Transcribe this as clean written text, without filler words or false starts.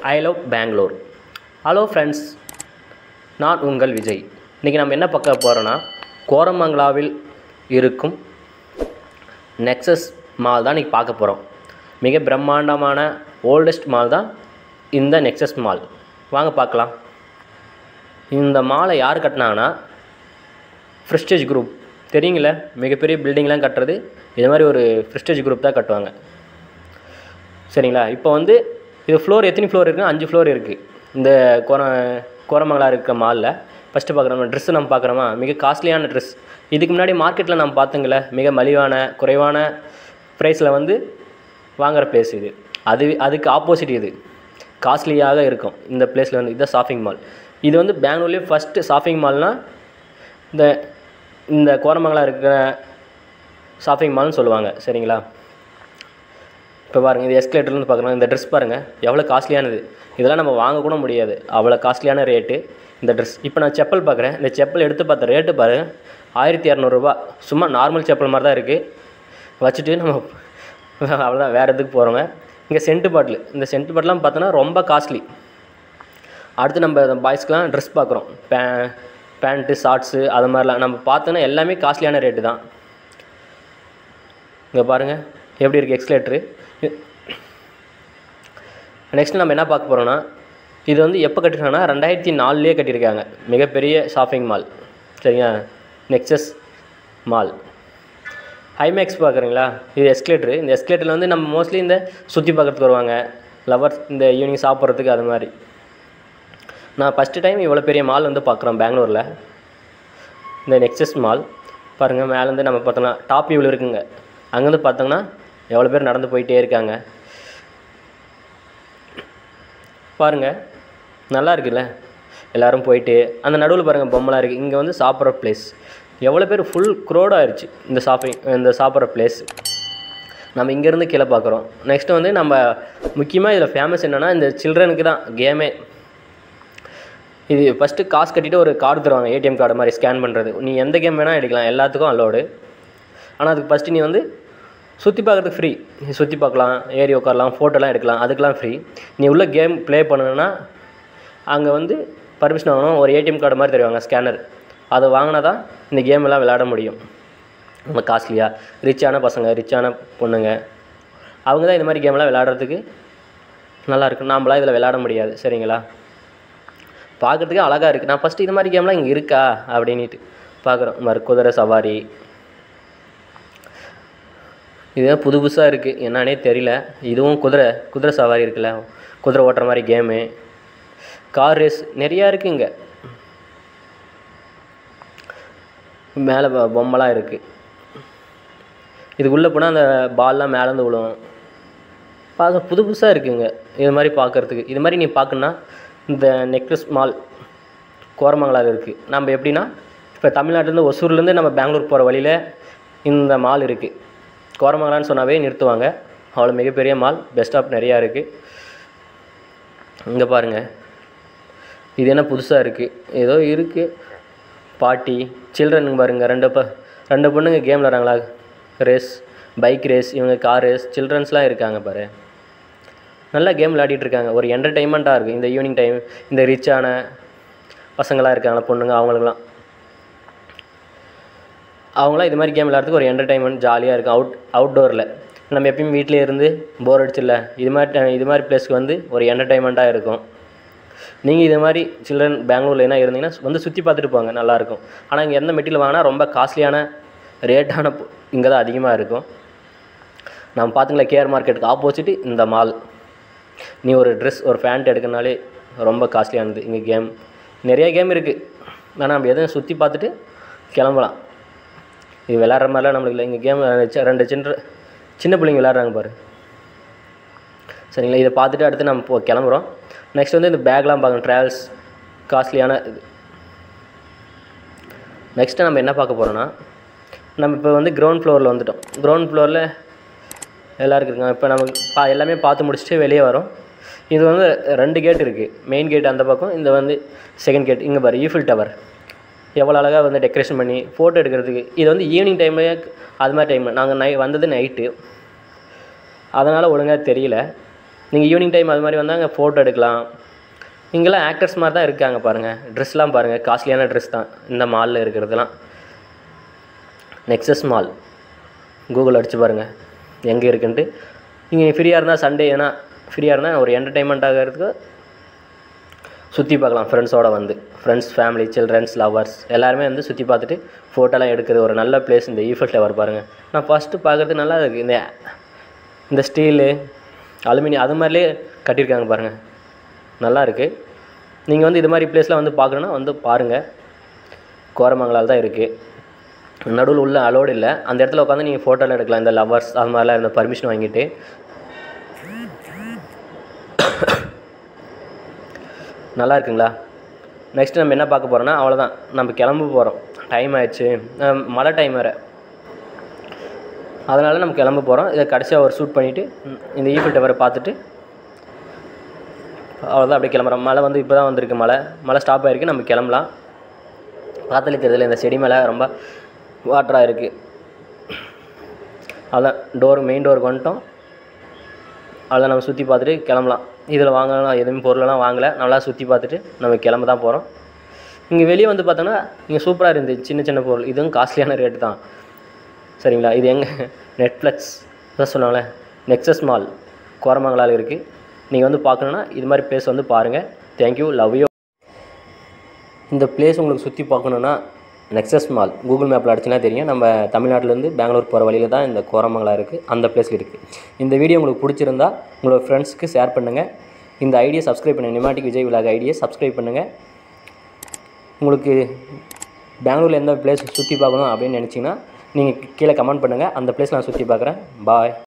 ஐ love Bangalore. Hello friends, நான் உங்கள் விஜய். இன்றைக்கி நம்ம என்ன பார்க்க போகிறோன்னா, கோரமங்கலாவில் இருக்கும் நெக்ஸஸ் மால் தான் இன்றைக்கி பார்க்க போகிறோம். மிக பிரம்மாண்டமான ஓல்டஸ்ட் மால் தான் இந்த நெக்ஸஸ் மால். வாங்க பார்க்கலாம். இந்த மாலை யார் கட்டினாங்கன்னா, ப்ரெஸ்டீஜ் குரூப் தெரியுங்களே, மிகப்பெரிய பில்டிங்லாம் கட்டுறது இது மாதிரி ஒரு ப்ரெஸ்டீஜ் குரூப் தான் கட்டுவாங்க. சரிங்களா? இப்போ வந்து இது ஃப்ளோர் எத்தனை ஃப்ளோர் இருக்குன்னா 5 ஃப்ளோர் இருக்குது இந்த கோரமங்கலா இருக்கிற மாலில். ஃபஸ்ட்டு பார்க்குறோம் ட்ரெஸ்ஸு நம்ம பார்க்குறோமா, மிக காஸ்ட்லியான ட்ரெஸ். இதுக்கு முன்னாடி மார்க்கெட்டில் நம்ம பார்த்துங்கள மிக மலிவான குறைவான ப்ரைஸில் வந்து வாங்குகிற ப்ளேஸ் இது. அதுக்கு ஆப்போசிட் இது காஸ்ட்லியாக இருக்கும் இந்த ப்ளேஸில் வந்து. இதுதான் ஷாப்பிங் மால். இது வந்து பெங்களூர்லேயே ஃபஸ்ட்டு ஷாப்பிங் மால்னால் இந்த கோரமங்கலா இருக்கிற ஷாப்பிங் மால்னு சொல்லுவாங்க. சரிங்களா? இப்போ பாருங்கள், இது எஸ்கலேட்டர்லேருந்து பார்க்குறோம். இந்த ட்ரெஸ் பாருங்கள் எவ்வளோ காஸ்ட்லியானது. இதெல்லாம் நம்ம வாங்கக்கூட முடியாது, அவ்வளோ காஸ்ட்லியான ரேட்டு இந்த ட்ரெஸ். இப்போ நான் செப்பல் பார்க்குறேன். இந்த செப்பல் எடுத்து பார்த்த ரேட்டு பாருங்கள், 1200 ரூபா. சும்மா நார்மல் செப்பல் மாதிரி தான் இருக்குது. வச்சுட்டு நம்ம அவ்வளோதான், வேறு எதுக்கு போகிறோங்க. இங்கே சென்ட்டு பாட்டில், இந்த சென்ட்டு பாட்டிலாம் பார்த்தோன்னா ரொம்ப காஸ்ட்லி. அடுத்து நம்ம பாய்ஸ்க்கெலாம் ட்ரெஸ் பார்க்குறோம். பேண்ட்டு ஷார்ட்ஸு அது மாதிரிலாம் நம்ம பார்த்தோன்னா எல்லாமே காஸ்ட்லியான ரேட்டு தான். இங்கே பாருங்கள் எப்படி இருக்குது எக்ஸ்கலேட்ரு. நெக்ஸ்ட்டு நம்ம என்ன பார்க்க போகிறோன்னா, இது வந்து எப்போ கட்டிருக்காங்கன்னா 2004 கட்டியிருக்காங்க. மிகப்பெரிய ஷாப்பிங் மால். சரிங்களா? Nexus mall. ஹைமேக்ஸ் பார்க்குறீங்களா, இது எஸ்கலேட்ரு. இந்த எஸ்கலேட்டரில் வந்து நம்ம மோஸ்ட்லி இந்த சுற்றி பார்க்குறதுக்கு வருவாங்க லவர்ஸ், இந்த ஈவினிங் சாப்பிட்றதுக்கு அது மாதிரி. நான் ஃபஸ்ட்டு டைம் இவ்வளோ பெரிய மால் வந்து பார்க்குறோம் பெங்களூரில், இந்த நெக்ஸஸ் மால். பாருங்கள், மேலேருந்து நம்ம பார்த்தோம்னா டாப் வியூவில் இருக்குங்க. அங்கேருந்து பார்த்தோம்னா எவ்வளோ பேர் நடந்து போயிட்டே இருக்காங்க பாருங்கள். நல்லா இருக்குல்ல, எல்லோரும் போயிட்டு அந்த நடுவில் பாருங்கள் பொம்மைலாம் இருக்குது. இங்கே வந்து சாப்பிட்ற ப்ளேஸ் எவ்வளோ பேர் ஃபுல் க்ரௌட் ஆயிடுச்சு இந்த சாப்பிட்ற ப்ளேஸ். நம்ம இங்கேருந்து கீழே பார்க்குறோம். நெக்ஸ்ட்டு வந்து நம்ம முக்கியமாக இதில் ஃபேமஸ் என்னென்னா, இந்த சில்ட்ரனுக்கு தான் கேமே. இது ஃபஸ்ட்டு காசு கட்டிட்டு ஒரு கார்டு தருவாங்க, ஏடிஎம் கார்டு மாதிரி ஸ்கேன் பண்ணுறது. நீ எந்த கேம் வேணால் எடுக்கலாம், எல்லாத்துக்கும் அலோடு. ஆனால் அதுக்கு ஃபஸ்ட்டு நீ வந்து சுற்றி பார்க்குறதுக்கு ஃப்ரீ. நீ சுற்றி பார்க்கலாம், ஏறி உட்காரலாம், ஃபோட்டோலாம் எடுக்கலாம், அதுக்கெலாம் ஃப்ரீ. நீ உள்ள கேம் ப்ளே பண்ணணுன்னா அங்கே வந்து பர்மிஷன் வாங்கணும். ஒரு ஏடிஎம் கார்டு மாதிரி தருவாங்க, ஸ்கேனர். அதை வாங்கினா தான் இந்த கேமெல்லாம் விளையாட முடியும். ரொம்ப காஸ்ட்லியாக ரிச்சான பசங்க, ரிச்சான பொண்ணுங்க, அவங்க தான் இந்த மாதிரி கேமெல்லாம் விளையாடுறதுக்கு நல்லாயிருக்கும். நாம்ளாம் இதில் விளையாட முடியாது. சரிங்களா? பார்க்குறதுக்கு அழகாக இருக்குது. நான் ஃபஸ்ட்டு இது மாதிரி கேம்லாம் இங்கே இருக்கா அப்படின்ட்டு பார்க்குறோம். இந்த மாதிரி குதிரை சவாரி, இதுதான் புது புதுசாக இருக்குது, என்னன்னே தெரியல. இதுவும் குதிரை சவாரி இருக்குல்ல, குதிரை ஓட்டுற மாதிரி கேமு, கார் ரேஸ் நிறையா இருக்குது இங்கே. மேலே பொம்மைலாம் இருக்குது. இதுக்குள்ளே போனால் அந்த பால்லாம் மேலேருந்து விழுவும். பார்க்க புது புதுசாக இருக்குங்க இது மாதிரி பார்க்குறதுக்கு. இது மாதிரி நீ பார்க்கணுன்னா இந்த நெக்ஸஸ் மால் கோரமங்கலாவில் இருக்குது. நம்ம எப்படின்னா, இப்போ தமிழ்நாட்டிலேருந்து ஒசூர்லேருந்து நம்ம பெங்களூர் போகிற வழியில் இந்த மால் இருக்குது. கோரமங்கலான்னு சொன்னாவே நிறுத்துவாங்க. அவ்வளோ மிகப்பெரிய மால், பெஸ்ட் ஆஃப் நிறையா இருக்குது. இங்கே பாருங்கள், இது என்ன புதுசாக இருக்குது, ஏதோ இருக்குது. பாட்டி சில்ட்ரனுங்க பாருங்கள், ரெண்டு பொண்ணுங்க கேம் விளாட்றாங்களா, ரேஸ், பைக் ரேஸ், இவங்க கார் ரேஸ், சில்ட்ரன்ஸ்லாம் இருக்காங்க பாரு. நல்லா கேம் விளையாடிட்டு இருக்காங்க. ஒரு என்டர்டெயின்மெண்ட்டாக இருக்குது இந்த ஈவினிங் டைம். இந்த ரிச்சான பசங்களாம் இருக்காங்களா, பொண்ணுங்க, அவங்களாம் இது மாதிரி கேம் விளையாடுறதுக்கு ஒரு என்டர்டைன்மெண்ட் ஜாலியாக இருக்கும். அவுட்டோரில் நம்ம எப்பயும் வீட்டிலே இருந்து போர் அடிச்சிடல, இது மாதிரி பிளேஸ்க்கு வந்து ஒரு என்டர்டைன்மெண்ட்டாக இருக்கும். நீங்கள் இது மாதிரி சில்ட்ரன் பெங்களூரில் என்ன இருந்தீங்கன்னா வந்து சுற்றி பார்த்துட்டு போங்க, நல்லாயிருக்கும். ஆனால் இங்கே எந்த மெட்டீரியல் வாங்கினா ரொம்ப காஸ்ட்லியான ரேட்டான இங்கே தான் அதிகமாக இருக்கும். நம்ம பார்த்துங்களா, கேஆர் மார்க்கெட்டுக்கு ஆப்போசிட்டு இந்த மால். நீ ஒரு ட்ரெஸ், ஒரு பேண்ட் எடுக்கனாலே ரொம்ப காஸ்ட்லியானது. இங்கே கேம் நிறைய கேம் இருக்குது. ஆனால் நம்ம எதுவும் சுற்றி பார்த்துட்டு கிளம்பலாம். இது விளாட்ற மாதிரிலாம் நம்மளுக்கு இல்லை. இங்கே கேம் 2 சின்ன பிள்ளைங்க விளாட்றாங்க பாரு. சரிங்களா? இதை பார்த்துட்டு அடுத்து நம்ம கிளம்புறோம். நெக்ஸ்ட் வந்து இந்த பேக்லாம் பார்க்கணும், ட்ராவல்ஸ் காஸ்ட்லியான இது. நெக்ஸ்ட்டு நம்ம என்ன பார்க்க போகிறோன்னா, நம்ம இப்போ வந்து கிரவுண்ட் ஃப்ளோரில் வந்துவிட்டோம். கிரவுண்ட் ஃப்ளோரில் எல்லாருக்கும் இருக்காங்க. இப்போ நம்ம எல்லாமே பார்த்து முடிச்சுட்டு வெளியே வரோம். இது வந்து 2 கேட் இருக்குது. மெயின் கேட் அந்த பக்கம், இந்த வந்து செகண்ட் கேட். இங்கே பாரு, ஈஃபில் டவர் எவ்வளோ அழகாக வந்து டெக்கரேஷன் பண்ணி ஃபோட்டோ எடுக்கிறதுக்கு. இது வந்து ஈவினிங் டைம்லேயே அது மாதிரி டைம். நாங்கள் வந்தது நைட்டு, அதனால் ஒழுங்காக தெரியல. நீங்கள் ஈவினிங் டைம் அது மாதிரி வந்தால் அங்கே ஃபோட்டோ எடுக்கலாம். இங்கெல்லாம் ஆக்டர்ஸ் மாதிரி தான் இருக்காங்க பாருங்கள். ட்ரெஸ்லாம் பாருங்கள், காஸ்ட்லியான ட்ரெஸ் தான் இந்த மாலில் இருக்கிறதுலாம். நெக்ஸஸ் மால் கூகுள் அடித்து பாருங்கள் எங்கே இருக்குன்ட்டு. நீங்கள் ஃப்ரீயாக இருந்தால் சண்டே ஏன்னா ஃப்ரீயாக இருந்தால் ஒரு என்டர்டெயின்மெண்ட் ஆகிறதுக்கு சுற்றி பார்க்கலாம். ஃப்ரெண்ட்ஸோடு வந்து ஃப்ரெண்ட்ஸ், ஃபேமிலி, சில்ட்ரன்ஸ், லவர்ஸ் எல்லாருமே வந்து சுற்றி பார்த்துட்டு ஃபோட்டோலாம் எடுக்கிறது ஒரு நல்ல பிளேஸ். இந்த ஈஃபில் டவர் பாருங்கள். நான் ஃபஸ்ட்டு பார்க்குறது நல்லா இருக்குது. இந்த ஸ்டீலு, அலுமினியம் அது மாதிரிலே கட்டியிருக்காங்க பாருங்கள், நல்லா இருக்குது. நீங்கள் வந்து இது மாதிரி பிளேஸ்லாம் வந்து பார்க்கணுன்னா வந்து பாருங்கள். கோரமங்கலால் தான் இருக்குது. நடுவில் உள்ள அலோடு இல்லை. அந்த இடத்துல உட்காந்து நீங்கள் ஃபோட்டோலாம் எடுக்கலாம். இந்த லவர்ஸ் அது மாதிரிலாம் இருந்த பர்மிஷன் வாங்கிட்டு. நல்லா இருக்குங்களா? நெக்ஸ்ட்டு நம்ம என்ன பார்க்க போகிறோன்னா, அவ்வளோதான், நம்ம கிளம்ப போகிறோம். டைம் ஆயிடுச்சு, மழை டைம் வேறு, அதனால் நம்ம கிளம்ப போகிறோம். இதை கடைசியாக ஒரு ஷூட் பண்ணிவிட்டு இந்த ஈஃபில் டவரை பார்த்துட்டு அவ்வளோதான், அப்படியே கிளம்புறோம். மழை வந்து இப்போ தான் வந்திருக்கு, மழை ஸ்டாப் ஆகிருக்கு. நம்ம கிளம்பலாம். பார்த்தாலே தெரியல, இந்த செடி மேலே ரொம்ப வாட்டராக இருக்குது. அதான் மெயின் டோருக்கு வந்துட்டோம். அவ்வளோதான், நம்ம சுற்றி பார்த்துட்டு கிளம்பலாம். இதில் வாங்கலாம் எதுவுமே பொருளெல்லாம் வாங்கலை. நல்லா சுற்றி பார்த்துட்டு நம்ம கிளம்ப தான் போகிறோம். இங்கே வெளியே வந்து பார்த்தோன்னா இங்கே சூப்பராக இருந்துச்சு சின்ன சின்ன பொருள். இதுவும் காஸ்ட்லியான ரேட்டு தான், சரிங்களா? இது எங்கே நெட்ஃப்ளிக்ஸ் தான் சொன்னாங்களே, நெக்ஸஸ் மால் கோரமங்கலால் இருக்குது. நீங்கள் வந்து பார்க்கணுன்னா இது மாதிரி பிளேஸ் வந்து பாருங்கள். Thank you, love you. இந்த பிளேஸ் உங்களுக்கு சுற்றி பார்க்கணுன்னா நெக்ஸஸ் மால் கூகுள் மேப்பில் அடிச்சுனா தெரியும். நம்ம தமிழ்நாட்டிலேருந்து பெங்களூர் போகிற வழியில் தான் இந்த கோரமங்கலா இருக்குது, அந்த பிளேஸில் இருக்குது. இந்த வீடியோ உங்களுக்கு பிடிச்சிருந்தா உங்களோட ஃப்ரெண்ட்ஸ்க்கு ஷேர் பண்ணுங்கள். இந்த ஐடியை சப்ஸ்கிரைப் பண்ணுங்கள். நிமாட்டிக் விஜய் விலாக் ஐடியை சப்ஸ்கிரைப் பண்ணுங்கள். உங்களுக்கு பெங்களூரில் எந்த பிளேஸ் சுற்றி பார்க்கணும் அப்படின்னு நினச்சிங்கன்னா நீங்கள் கீழே கமெண்ட் பண்ணுங்கள். அந்த பிளேஸ் நான் சுற்றி பார்க்குறேன். பாய்.